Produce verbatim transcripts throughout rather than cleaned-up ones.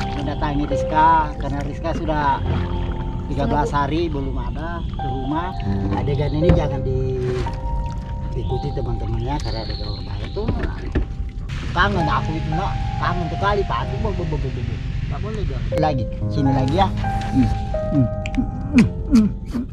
mendatangi Rizka karena Rizka sudah tiga belas hari belum ada ke rumah. Adegan ini jangan diikuti teman-temannya karena ada berbahaya tuh. Kangen aku itu nak, kangen sekali Pak. Aku bo bo bo bo bo. Tak boleh jangan. Lagi, sini lagi ya. Hmm. Hmm. Hmm. Hmm.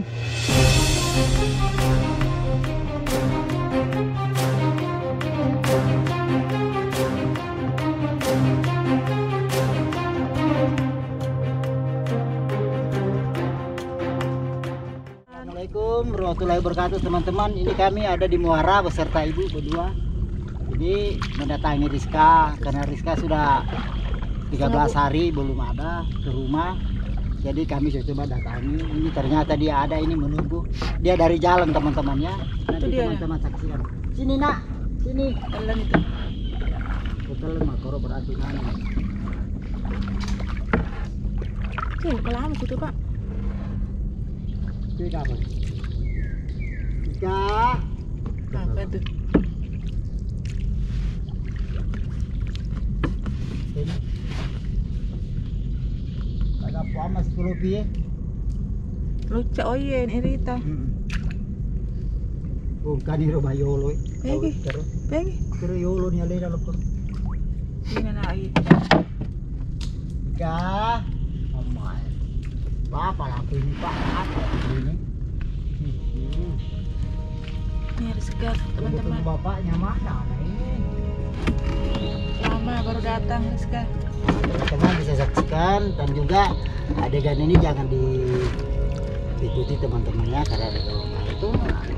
Assalamualaikum warahmatullahi wabarakatuh teman-teman. Ini kami ada di Muara beserta ibu berdua. Jadi mendatangi Rizka karena Rizka sudah tiga belas hari belum ada ke rumah. Jadi kami coba datangi. Ini ternyata dia ada, ini menunggu. Dia dari jalan teman-temannya. Nanti teman-teman saksikan. Sini nak, sini. Telan itu. Telan makro berarti mana? Oke, kalau lama situ Pak. Ini apa? Rizka. Apa itu? Ini. Agak panas sepuluh piye. Lucu oh iya ini Rita. Bukan ini rumah Yolo. Pegi. Pegi. Kira Yolo nih ada dalam. Ini nak air. Rizka. Omai. Apa laku ini Pak? Apa ini? Ini Rizka teman-teman. Bapaknya mana ini? Lama baru datang Rizka. Teman bisa saksikan dan juga adegan ini jangan diikuti teman-temannya karena ada berbahaya itu.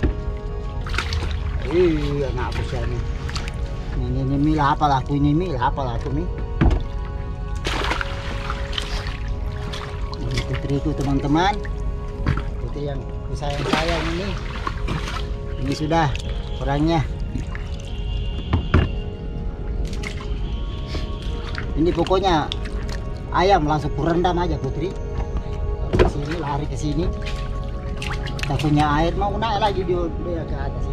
Ih, anak besar nih. Ini ini mil apa laku ini mil apa laku nih? Ini putriku teman-teman. Putri yang sayang-sayang ini. Ini sudah orangnya. Ini pokoknya ayam langsung kurendam aja Putri. Ke sini lari ke sini. Tak punya air mau naik lagi dia, dia ke atas.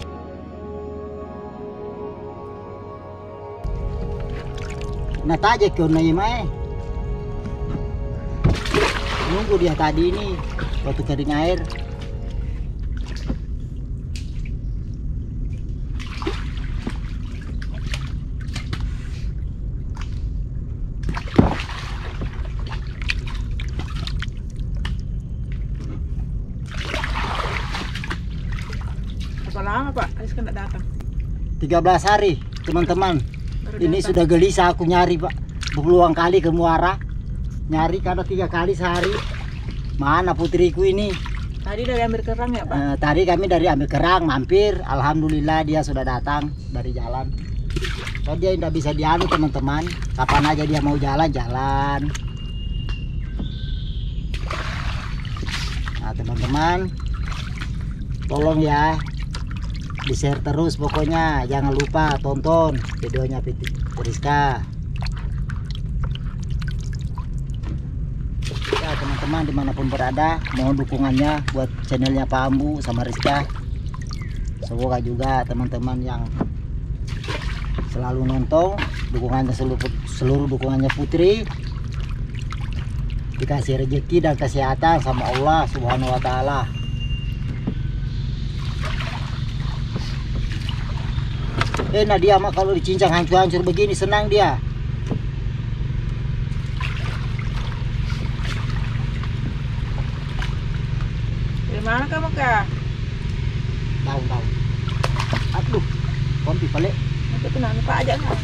Nah taje ke naik mai. Nunggu dia tadi ini waktu kering air. Berapa lama Pak? Rizka nggak datang. tiga belas hari teman-teman. Ini sudah gelisah aku nyari Pak. Berulang kali ke Muara. Nyari karena tiga kali sehari. Mana putriku ini? Tadi dari ambil kerang ya Pak? Eh, tadi kami dari ambil kerang mampir. Alhamdulillah dia sudah datang dari jalan. Kalau dia tidak bisa dianu teman-teman. Kapan aja dia mau jalan-jalan. Nah teman-teman, tolong ya di share terus pokoknya. Jangan lupa tonton videonya Rizka. Ya teman-teman dimanapun berada, mohon dukungannya buat channelnya Pak Ambu sama Rizka. Semoga juga teman-teman yang selalu nonton, dukungannya seluruh, seluruh dukungannya Putri dikasih rezeki dan kesehatan sama Allah Subhanahu wa Ta'ala. Eh nah dia mah kalau dicincang hancur-hancur begini senang dia. Dari mana kamu Kak? Tahu tahu. Aduh, konti balik. Nanti kenapa Pak aja kan?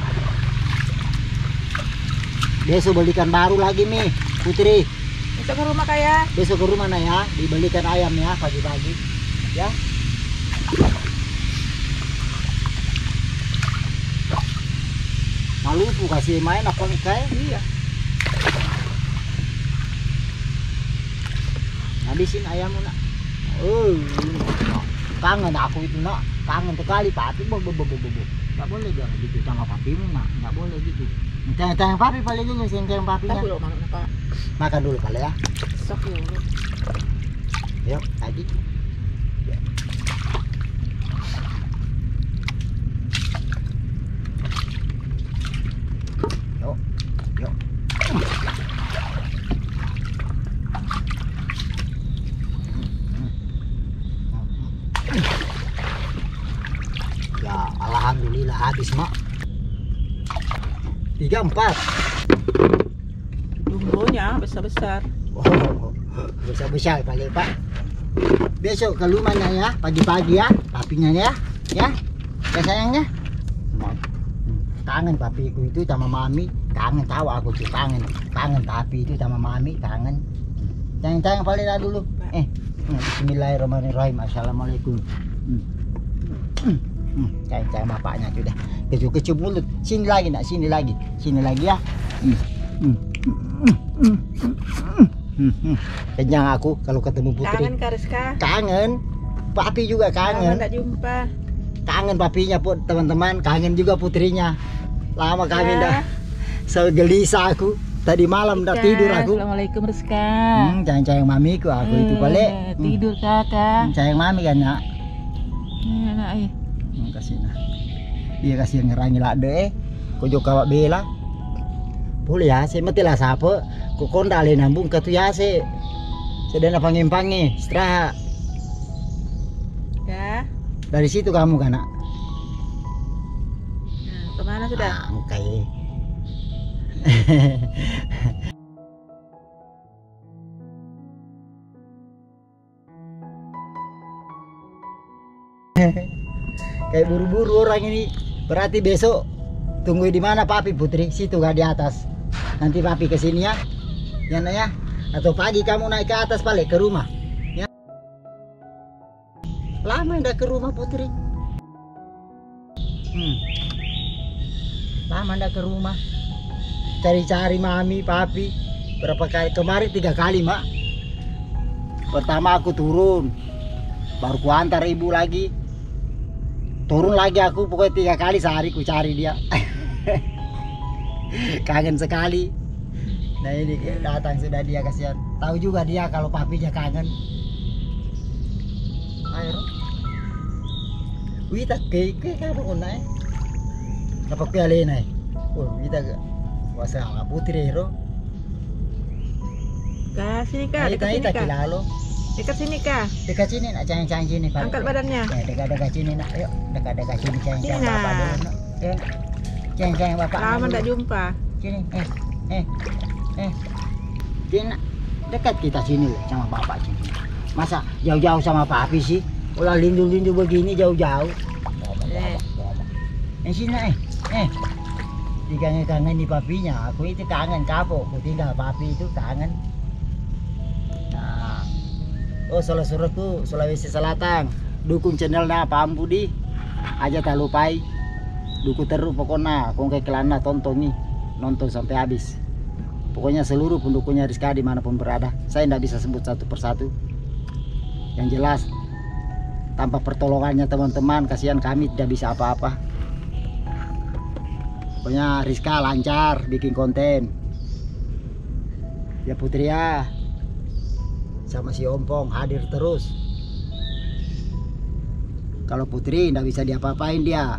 Besok belikan baru lagi nih Putri. Besok ke rumah Kak. Besok ke rumah nah ya, dibelikan ayam ya pagi-pagi. Ya. Malu tuh kasih main apa nih kayak? Iya. Habisin ayammu nak. Oh, kangen aku itu nak, kangen sekali papi. Bo bo bo bo bo. Nggak boleh jangan gitu sama papimu nak, nggak boleh gitu. Tanya-tanya papi paling dulu, sengkeng papinya. Tapi lo makan apa? Makan dulu kali ya. Sok dulu. Yuk, tadi. Yuk, yuk. mak. Tiga empat. Jumbonya besar-besar. Oh, besar-besar kali Pak. Besok ke rumahnya ya, pagi-pagi ya, papinya ya, ya, ya sayangnya. Kangen papiku itu sama mami, kangen tahu aku tuh kangen, kangen papi itu sama mami, kangen. Sayang-sayang paling lah dulu. Eh, Bismillahirrahmanirrahim. Assalamualaikum. Hmm. Hmm. Hmm. Sayang-sayang bapaknya sudah. Kecup-kecup mulut. Sini lagi nak, sini lagi, sini lagi ya. Hmm. Hmm. Hmm. Hmm. Hmm. Hmm. Kenyang aku kalau ketemu Putri. Kangen Kak Rizka. Kangen. Papi juga kangen. Lama tak jumpa. Kangen papinya pun teman-teman, kangen juga putrinya. Lama kami Ya. dah. So gelisah aku. Tadi malam dah tidur aku. Assalamualaikum Rizka. Hmm, sayang-sayang mamiku aku itu balik. Eh, tidur kakak. Hmm, sayang mami kan nak. Hmm, nak eh. Hmm, kasih nah. Iya kasih ngerangi lah deh. Kau juga kawak bela. Boleh ya, saya mati lah siapa. Kau kondali nambung ke tu ya saya. Sedang pangin-pangin, istirahat. Ya. Dari situ kamu kan nak. Nah, kemana sudah? Ah, mukai. Kayak buru-buru orang ini. Berarti besok tunggu di mana papi Putri? Situ gak di atas. Nanti papi ke sini ya. Ya nak ya. Atau pagi kamu naik ke atas balik ke rumah. Ya. Lama ndak ke rumah Putri. Hmm. Lama ndak ke rumah. Cari-cari mami, papi. Berapa kali? Kemarin tiga kali mak. Pertama aku turun. Baru ku antar ibu lagi. Turun lagi aku, pokoknya tiga kali sehari ku cari dia. Kangen sekali. Nah ini datang sudah dia, kasihan. Tahu juga dia kalau papinya kangen. Ayo. Wih tak ke ke ke apa naik? Apa ke alih naik? Oh kita ke. Wasa sama Putri ro. Kak, sini Kak, Ayo dekat sini tak Kak. kilalo. Dekat sini Kak. Dekat sini nak cang-cang sini Pak. Angkat badannya. Ya dekat-dekat sini nak. Yuk dekat-dekat sini cang-cang Sini, bapak nak. dulu nak. Ya. Cang-cang bapak. Lama dulu. tak jumpa. Sini, eh, eh, eh, sini nak. Dekat kita sini loh sama bapak sini. Masa jauh-jauh sama papi sih? Ulah lindu-lindu begini jauh-jauh. Eh. Eh sini nak, eh, eh. Dikangen-kangen di papinya. Aku itu kangen kapok. Aku tinggal papi itu kangen. Nah, oh saudara-saudaraku Sulawesi Selatan, dukung channelnya Pak Budi. Aja tak lupai. Dukung terus pokoknya. Kau kayak kelana tonton nih. Nonton sampai habis. Pokoknya seluruh pendukungnya Rizka dimanapun berada, saya tidak bisa sebut satu persatu. Yang jelas tanpa pertolongannya teman-teman, kasihan kami tidak bisa apa-apa. Pokoknya Rizka lancar bikin konten. Ya Putri ya, sama si Ompong hadir terus. Kalau Putri tidak bisa diapa-apain dia.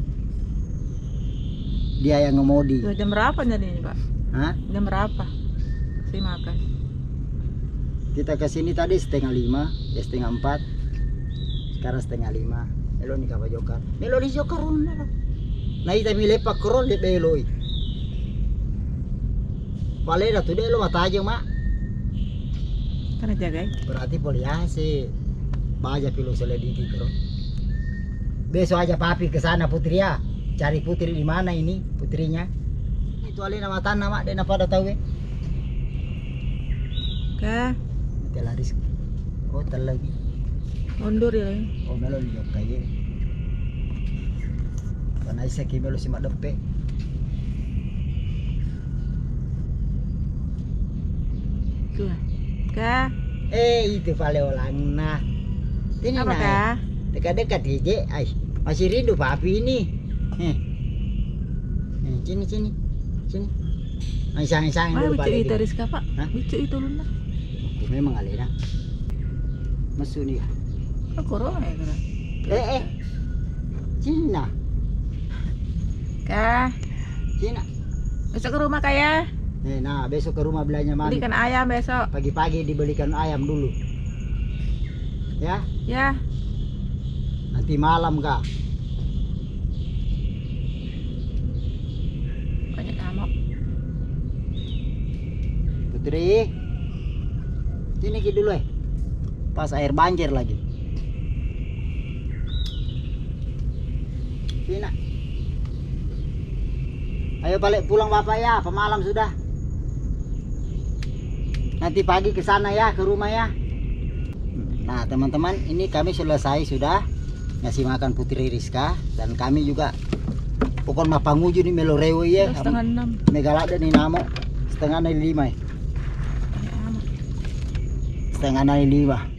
Dia yang ngemodi. Sudah jam berapa jadi ini Pak? Hah? Jam berapa? Saya makan. Kita ke sini tadi setengah lima, ya setengah empat. Sekarang setengah lima. Melo ni kapa jokar. Melo ni jokar na. Na ita mi lepak krol de beloi. Pale dah tu de lo mata aja mak. Kan jaga. Berarti poliasi. Baja pilu selidiki kro. Besok aja papi ke sana Putri ya. Cari Putri di mana ini putrinya. Itu ali nama tanah mak, dia pada tahu eh. Kak, Telaris. Oh terlagi. mundur ya. Oh melo ni jok kaya. Panai sa kimelo si madepe. Tuh. Kak, Eh itu pale orang nah. Ini apa nah. Kak? Dekat-dekat je. Ay, masih rindu papi ini. Eh. Eh, sini sini. Sini. Ay sang-sang Mana dulu bicu balik. itu Rizka Pak? Hah? Bicu itu luna. Memang alena. Masu ni. Oh, corona ya Kak? Eh eh. Sini nah. Kak, Sini. Nah. besok ke rumah Kak ya? Eh, nah besok ke rumah belanja mami. Belikan ayam besok. Pagi-pagi dibelikan ayam dulu. Ya, Ya. nanti malam kak. Putri. Sini Ki dulu eh. Pas air banjir lagi. Sini nak. Ayo balik pulang Bapak ya, pemalam sudah. Nanti pagi ke sana ya, ke rumah ya. Nah teman-teman, ini kami selesai sudah ngasih makan Putri Rizka. Dan kami juga pokok mapanguju nih melorewe ya. Setengah enam. Megalada nih namo. Setengah nali lima ya. Setengah nali lima.